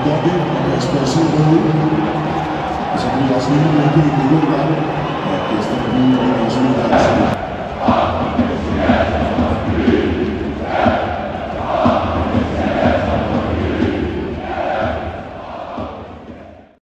godt ind, og kan spørge sig ud. Og så kan vi også lige med det i løbet af det. Ja, det er stadig lige, og så videre.